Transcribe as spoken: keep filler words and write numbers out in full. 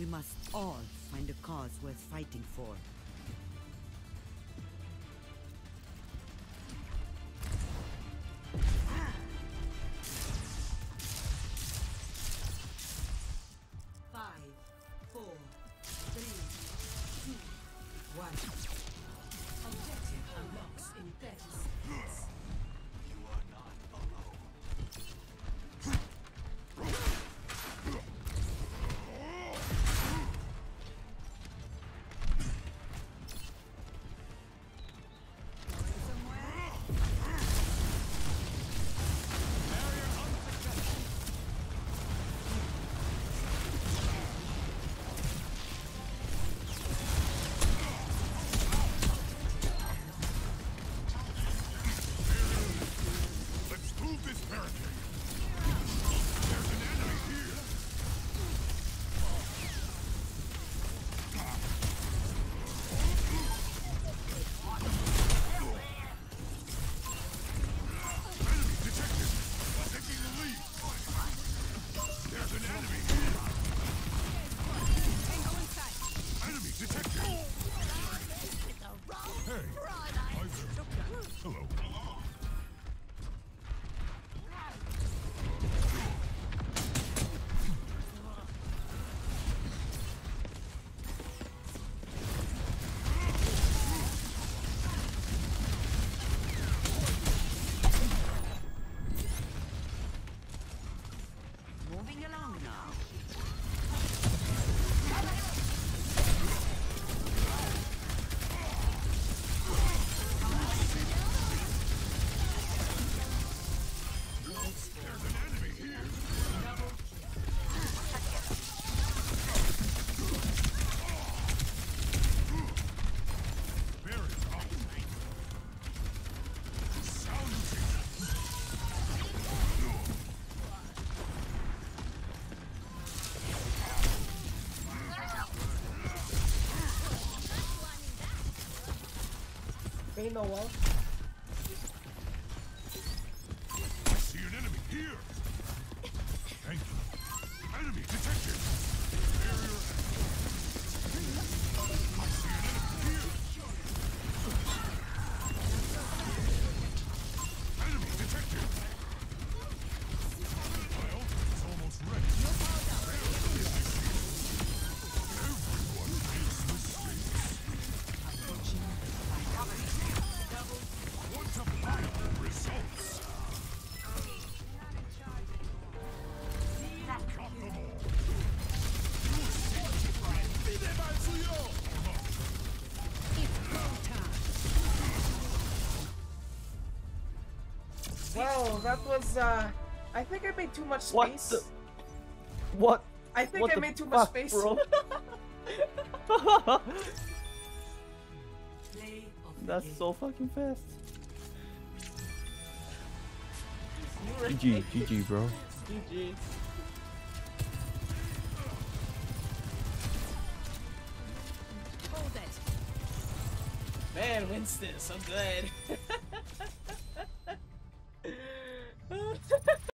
We must all find a cause worth fighting for. Five, four, three, two, one. Objective unlocks in thirty seconds. You are not alone. Moving along now. Ain't no wall. I see an enemy here. Thank you. Enemy detected. Barrier. I see an enemy here. Enemy detected. My ultimate is almost ready. Everyone makes mistakes. Quantifiable results. Got them all. Wow, that was uh I think I made too much space. What the? What? I think what I the made too fuck, much space. bro? That's so fucking fast. G G, G G, bro. G G. Man, Winston, so good.